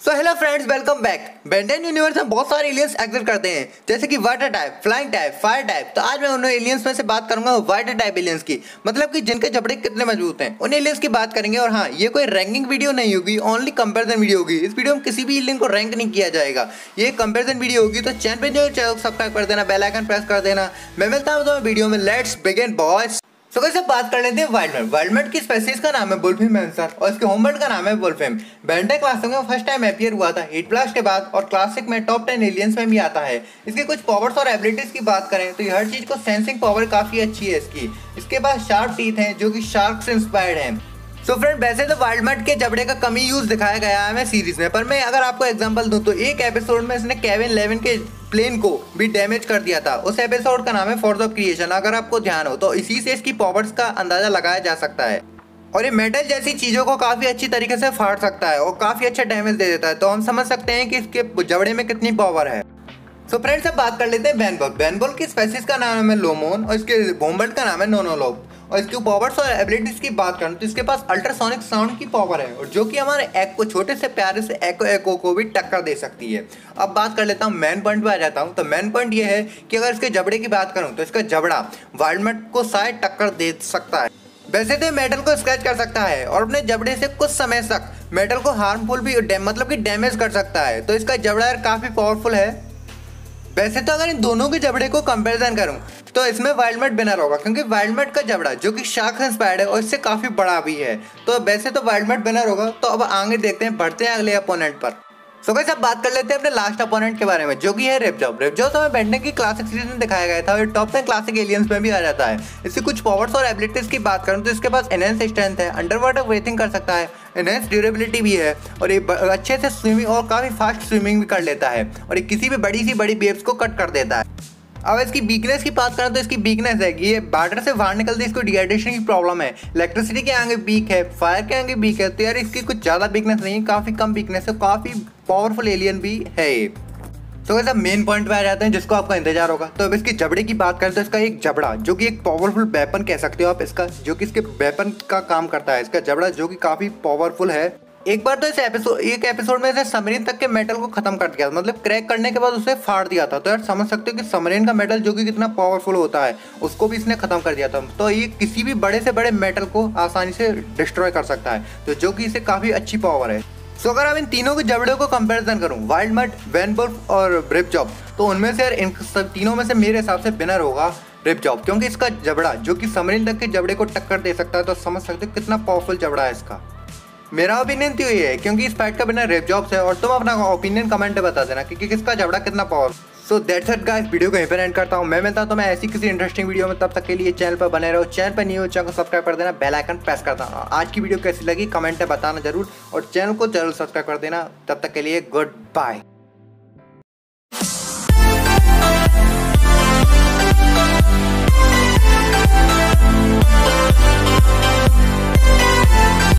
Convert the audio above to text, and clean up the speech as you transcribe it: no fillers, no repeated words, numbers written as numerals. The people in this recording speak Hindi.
सो hello friends, welcome back. Ben Ten universe में बहुत सारे एलियंस एग्जिस्ट करते हैं, जैसे कि water type, flying type, fire type. तो आज मैं उन एलियंस में से बात करूंगा वाटर टाइप एलियंस की, मतलब कि जिनके जबड़े कितने मजबूत हैं, उन एलियंस की बात करेंगे। और हाँ, ये कोई रैंकिंग वीडियो नहीं होगी, ओनली कंपैरिजन वीडियो होगी। इस वीडियो में किसी भी एलियन को रैंक नहीं किया जाएगा, ये कंपैरिजन वीडियो होगी। तो चैनल पे जो चैनल सब्सक्राइब कर देना, बेल आइकन प्रेस कर देना। मैं मिलता हूं तुम्हें वीडियो में। Let's begin boys. तो कैसे बात कर लेते हैं वाइल्डमैट। वाइल्डमैट की स्पेसीज का नाम है बुलफिम और इसके होमवर्ल्ड का नाम है वुल्फिम। बेंटेन क्लासिक में फर्स्ट टाइम अपीयर हुआ था हीट ब्लास्ट के बाद, और क्लासिक में टॉप 10 एलियंस में भी आता है। इसके कुछ पावर्स और एबिलिटीज की बात करें तो ये हर चीज को सेंसिंग पावर काफी अच्छी है इसके पास शार्प टीथ हैं जो कि शार्क से इंस्पायर्ड हैं। सो फ्रेंड, वैसे तो वाइल्डमैट के जबड़े का कमी यूज दिखाया गया है सीरीज में, पर मैं अगर आपको एग्जांपल दूं तो एक एपिसोड में इसने केविन 11 के प्लेन को भी डैमेज कर दिया था। उस एपिसोड का नाम है फोर्स ऑफ क्रिएशन। अगर आपको ध्यान हो तो इसी से इसकी पावर्स का अंदाजा लगाया जा सकता है। और ये मेटल जैसी चीजों को काफी अच्छी तरीके से फाड़ सकता है और काफी अच्छा डैमेज दे देता है। तो हम समझ सकते हैं कि इसके जबड़े में कितनी पावर है। सो फ्रेंड्स, अब बात कर लेते हैं बैनबॉल। बैनबॉल की स्पेसीज का नाम है लोमोन और इसके होमवर्ल्ड का नाम है नोनोलोब। और इसके पावर्स और एबिलिटीज की बात करें तो इसके पास अल्ट्रासोनिक साउंड की पावर है, और जो कि हमारे एको छोटे से प्यारे से एको को भी टक्कर दे सकती है। अब बात कर लेता हूँ मेन पॉइंट पे आ जाता हूँ। तो मेन पॉइंट ये है कि अगर इसके जबड़े की बात करूँ तो इसका जबड़ा वाइल्डमैट को शायद टक्कर दे सकता है। वैसे तो मेटल को स्क्रैच कर सकता है और अपने जबड़े से कुछ समय तक मेटल को हार्मफुल भी मतलब कि डैमेज कर सकता है। तो इसका जबड़ा काफी पावरफुल है। वैसे तो अगर इन दोनों के जबड़े को कंपैरिजन करूं तो इसमें वाइल्डमैट विनर होगा, क्योंकि वाइल्डमैट का जबड़ा जो कि शार्क से इंस्पायर्ड है और इससे काफी बड़ा भी है। तो वैसे तो वाइल्डमैट विनर होगा। तो अब आगे देखते हैं, बढ़ते हैं अगले अपोनेंट पर। सो गाइस, अब बात कर लेते हैं अपने लास्ट अपोनेंट के बारे में, जो कि है रिबजॉब। रिबजॉब हमें बेंटेन की क्लासिक सीरीज में दिखाया गया था और टॉप 10 क्लासिक एलियंस में भी आ जाता है। इसकी कुछ पावर्स और एबिलिटीज की बात करूं तो इसके पास एनहेंस स्ट्रेंथ है, अंडर वाटर ब्रीथिंग कर सकता है, एनहेंस ड्यूरेबिलिटी भी है, और ये अच्छे से स्विमिंग और काफी फास्ट स्विमिंग भी कर लेता है, और ये किसी भी बड़ी वेव्स को कट कर देता है। अब इसकी वीकनेस की बात करें तो इसकी वीकनेस है कि ये वाटर से बाहर निकलती है, इसको डिहाइड्रेशन की प्रॉब्लम है, इलेक्ट्रिसिटी के आगे वीक है, फायर के आगे वीक है। तो यार इसकी कुछ ज़्यादा वीकनेस नहीं है, काफ़ी कम वीकनेस है, काफ़ी पावरफुल एलियन भी है ये। तो वैसे मेन पॉइंट पे आ जाते हैं जिसको आपका इंतजार होगा। तो अब इसके जबड़े की बात करें तो इसका एक जबड़ा जो कि एक पावरफुल वेपन कह सकते हो आप इसका, जो कि इसके वेपन का काम करता है। इसका जबड़ा जो कि काफ़ी पावरफुल है। एक बार तो इस एक एपिसोड में इसे सबमरीन तक के मेटल को खत्म कर दिया, मतलब क्रैक करने के बाद उसे फाड़ दिया था। तो यार समझ सकते हो कि सबमरीन का मेटल जो कि कितना पावरफुल होता है, उसको भी इसने खत्म कर दिया था। तो ये किसी भी बड़े से बड़े मेटल को आसानी से डिस्ट्रॉय कर सकता है, तो जो कि इसे काफी अच्छी पावर है। तो अगर आप इन तीनों के जबड़े को कंपैरिजन करूं, वाइल्डमैट, वैनवुल्फ और रिबजॉब, तो उनमें से यार इन सब तीनों में से मेरे हिसाब से विनर होगा रिबजॉब, क्योंकि इसका जबड़ा जो कि सबमरीन तक के जबड़े को टक्कर दे सकता है। तो समझ सकते हो कितना पावरफुल जबड़ा है इसका। मेरा ओपिनियन तो ये है, क्योंकि इस फाइट का बिना रिबजॉब है। और तुम अपना ओपिनियन कमेंट में बता देना कि किसका जबड़ा कितना power. So that's it guys, video को यहीं पर एंड करता हूँ। मैं मिलता हूँ तो मैं ऐसी किसी इंटरेस्टिंग वीडियो में, तब तक के लिए चैनल पर बने रहो। चैनल पर नहीं हो चैनल को सब्सक्राइब कर देना, बेल आइकन प्रेस कर देना। आज की वीडियो कैसी लगी कमेंट में बताना जरूर, और चैनल को जरूर सब्सक्राइब कर देना। तब तक के लिए गुड बाय।